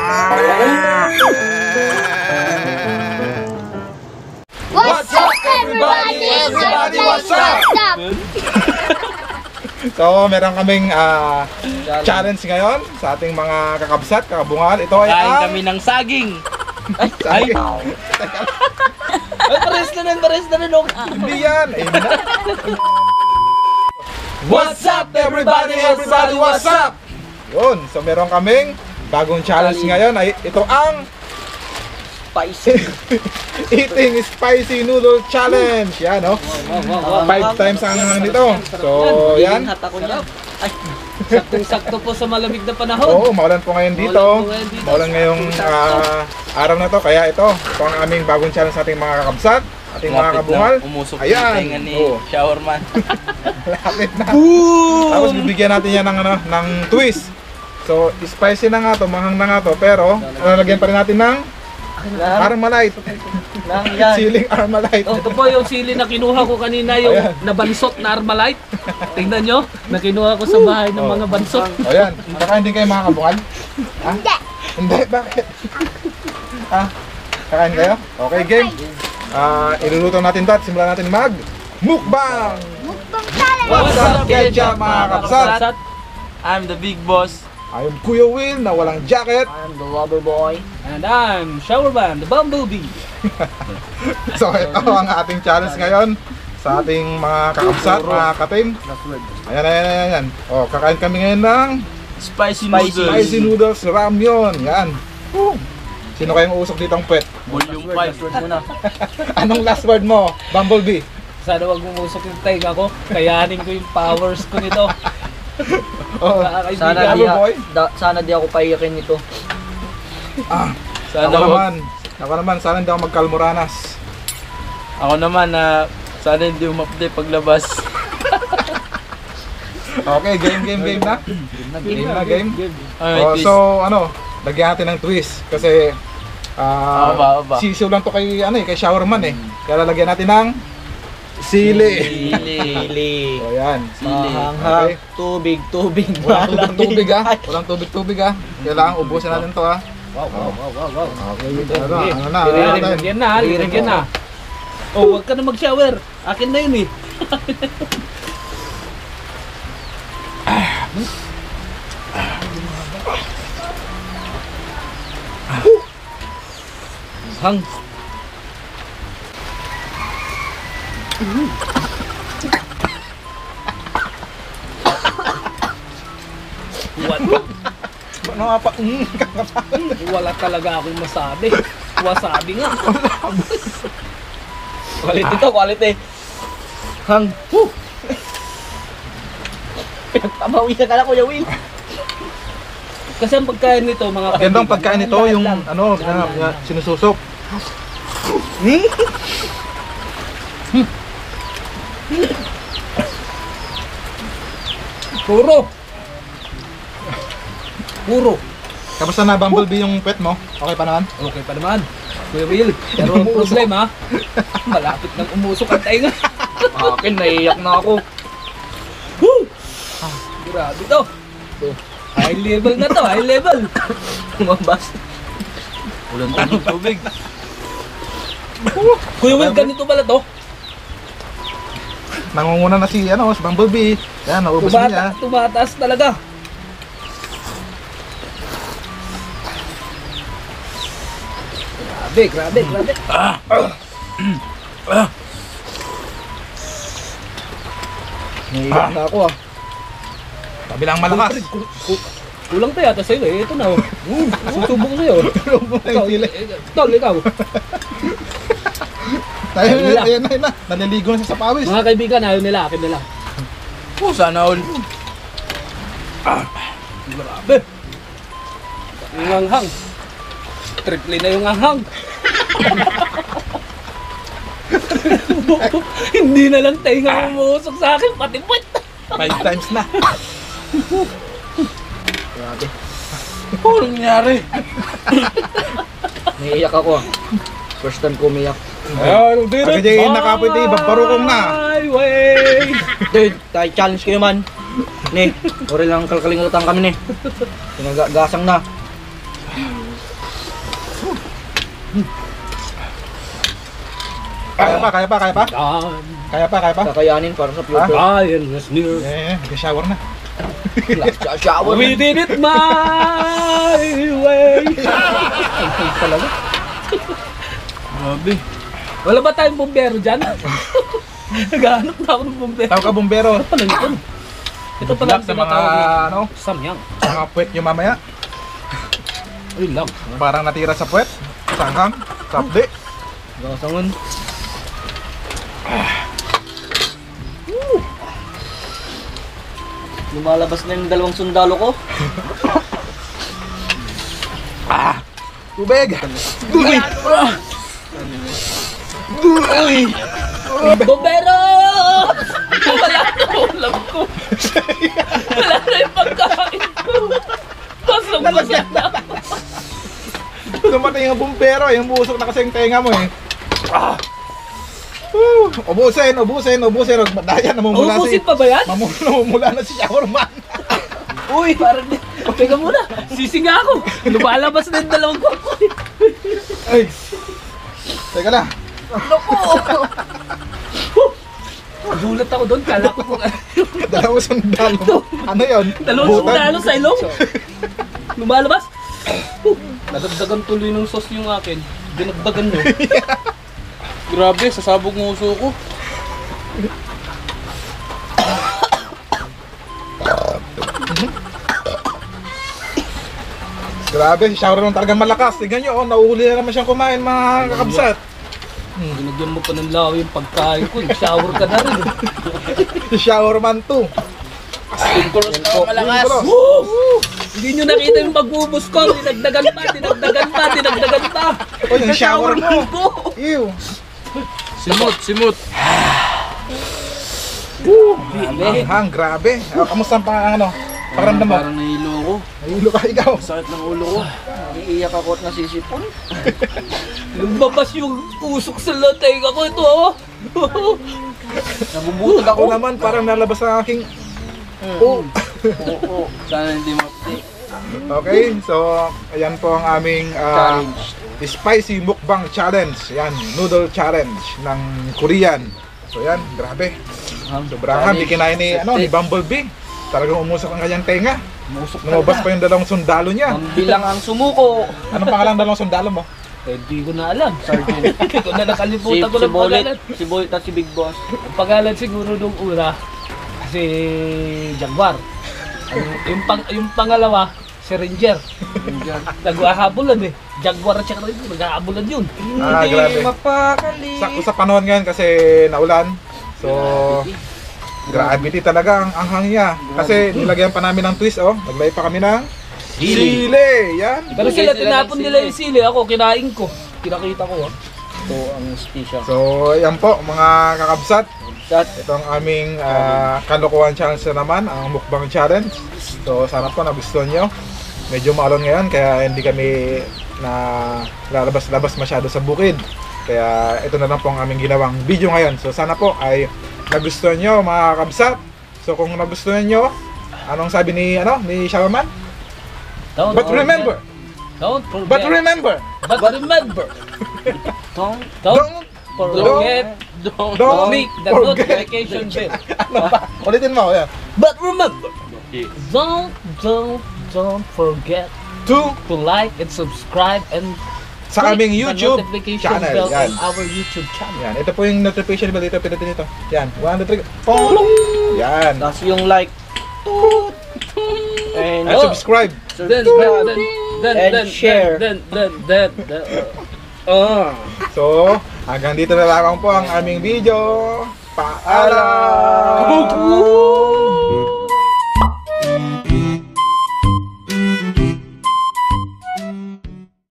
What's up, everybody? Everybody, what's up? So, meron kaming challenge ngayon sa ating mga kakabsat, kakabungal. Ito ay kain kami ng saging. Ay, Pares na rin. hindi yan. What's up, everybody? Everybody, what's up? Yun, so meron kaming bagong challenge ngayon. Ay, ito ang Spicy. Eating Spicy Noodle Challenge. Yan, no? 5 times ang nito. So, yan. Ay, saktong-sakto po sa malamig na panahon. Oo, maulan po ngayon dito. Maulan ngayong araw na to. Kaya ito ang aming bagong challenge sa ating mga kakabsat, ating mga kabungal. Umusok Ayan. yung tenga ni Oo. Showerman. Lapit na. Tapos bibigyan natin yan ng twist. So, spicy na nga to, mahang na nga to. Pero, lalagyan pa rin natin ng Armalite. Siling Armalite. Oh, ito po yung sili na kinuha ko kanina, yung Ayan. nabansot na Armalite. Tingnan nyo, na kinuha ko sa bahay ng mga bansot. O yan, kakain din kayo mga kabungal? Ha? Hindi, bakit? Ha? Kakain kayo? Okay, game. Iluluto natin to at simulan natin mag mukbang! What's up, Ketchup, mga kabsat? I'm the big boss. I'm Kuya Will na walang jacket. I'm the lover boy. And I'm Showerman, the bumblebee. So ito ang ating challenge ngayon sa ating mga kakabsat, mga katim. Ayan. O, kakain kami ngayon ng Spicy noodles. spicy noodles ramyun. Yan. Sino kayong usok dito ang pet? Volume 5. Anong last word mo, Bumblebee? Sana wag umusok yung tenga ko, kayanin ko yung powers ko nito. Oh, Sana Sana di ako paiyakin nito. Ako naman, sana hindi ako magkalmoranas. Ako naman sana hindi umapde paglabas. Okay, game na. Game. Oh, Alright, so lagyan natin ng twist kasi Aba. sisiw lang to kay kay Showerman eh. Kaya lalagyan natin ng sili. Sili. So yan. Mahanghang. Okay. Tubig. Walang tubig ah. Walang tubig ah. Kailangan ubusin natin to ah. Wow. Okay, Lagyan na. Oh, wag ka na mag-shower. Akin na yun eh. Hang. Wala talaga akong masabi. Wasabi nga. Quality. Hang. Pinagpabawi ka na, Kuya Will. Kasi ang pagkain nito, mga Gandang pagkain nito yung sinususok. Puro. Kamusta na Bumblebee yung pet mo? Okay pa naman? Okay pa naman. Kuya Will, pero ang problema, malapit nang umusok ang tainga. Akin, naiyak na ako. Grabe to. High level na to, high level. Umabas. Walang tubig. Kuya Will, ganito pala to. Nangunguna na si Bumblebee. Yan, naubos niya. Tumataas talaga. Grabe. Naiyak na ako ah. Kabilang malakas. Kulang pa yata sa'yo eh. Ito na oh. Susubo ko sa'yo. Tol, ikaw. Ayan na. Naliligo na siya sa pawis. Mga kaibigan, ayaw nila, akin nila. Sana all. Grabe. Yung anghang. Triple na yung anghang. Hindi na lang tayo umusok sa akin, pati puwet. 5 times na. Grabe. Ano nangyari? Naiiyak ako. First time ko umiyak. Ayun, Pagkajayin na kapit eh, bagbarukong na. Highway! Dude, tayo challenge kayo man. Ne, ori lang kalkalimutan kami ne. Pinagagasang na. Kaya pa? Yan. Kaya pa? Kakayanin para sa future. Ryan is near. Nag-shower na. Shower. We did it my way. Ay, talaga. Grabe. Wala ba tayong bumbero dyan? Naghahanap na ako ng bumbero. Tawag ka bumbero. Ano pala ito? Ito pala ang Sa mga tinatawag ano, ni Samyang. sa mga puwet nyo mamaya. Ay lang. Parang natira sa puwet. Sanghang. Sapdi. Gasangon. Lumalabas na yung dalawang sundalo ko. Tubig. Bombero! Wala na ulam ko. Wala na yung pagkain ko. Pasok-pasok na ako. Dumating yung bumbero. Yung busok na kasi yung tenga mo eh. Ubusin. Dayan, namumula Ubusin pa ba yan? namumula na si showerman. Uy, parang teka muna. Sisinga ako. Lumalabas na yung dalawang ko. Ay. Teka na. Gulat ako doon. Kala ko kung Dalawang sundalo. Ano yun? dalawang Butan? sundalo sa ilong. Lumalabas. Nadagdagan tuloy ng sauce yung akin. Dinagdagan nyo. Grabe, sasabog ng uso ko. Grabe, si shower nung talagang malakas. Tignan nyo, nauhuli na naman siyang kumain mga kakabsat. Binagyan mo pa ng lawi yung pagkain ko. Shower ka na rin. Si showerman 2. Pintulos na ako malakas. Hindi nyo nakita yung magbubus ko. Dinagdagan pa. O, yung shower mo. ko. Ew. Simot. Grabe. Kamusta ang pakiramdam mo? Parang nahilo ako. Nahilo ka ikaw. Sakit ng ulo ko. Iiyak ako at nasisipon. Lumabas yung usok sa latay ko. Ito oh. Nabubutog ako. Ako naman parang nalabas ang aking... Oo. Sana hindi mapti. Okay, so ayan po ang aming Challenge. spicy mukbang challenge. Yan, noodle challenge ng Korean. So yan, grabe. Sobrahan, di kinain ni Bumblebee. Talagang umusok ang kanyang tenga. Lumabas pa yung dalawang sundalo niya. Bilang ang sumuko. Anong pangalan ng dalawang sundalo mo? Hindi ko na alam. Sergeant. Hindi ko na nakalimutan ko Si ng pangalan. Bolit at si Big Boss. Ang pangalan siguro nung una, si Jaguar. Yung pangalawa, si Ranger. Naghahabulan eh. Jaguar at saka Ranger, naghahabulan yun. Grabe. Mapakali. Sakto sa panahon ngayon kasi naulan. So, gravity talaga ang anghang niya. Kasi nilagyan pa namin ng twist, oh. Naglagay pa kami ng sili. Yan. Pero sila tinapon nila yung sili. Ako, kinain ko. Kinakita ko. Ito ang special. So, yan po mga kakabsat. That Ito ang aming kalokohan challenge na naman, ang mukbang challenge. So, sana po nagustuhan nyo. Medyo maalon ngayon, kaya hindi kami na lalabas-labas masyado sa bukid. Kaya ito na lang po ang aming ginawang video ngayon. So, sana po ay nagustuhan nyo mga kakabsat. So, kung nagustuhan nyo, anong sabi ni Showerman? But remember! Don't forget. But remember! Don't Don't forget. Don't Click the forget. notification bell. Ano ba? Ulitin mo, yan. But remember, don't forget To to like and subscribe and sa click aming the YouTube notification channel. bell Yan. on our YouTube channel. Yan. Ito po yung notification bell dito. Pinutin nito. Yan. 1, 2, 3. Pong! Yan. tas yung like. And At subscribe. Then And share. So, hanggang dito na lamang po ang aming video. Paalam!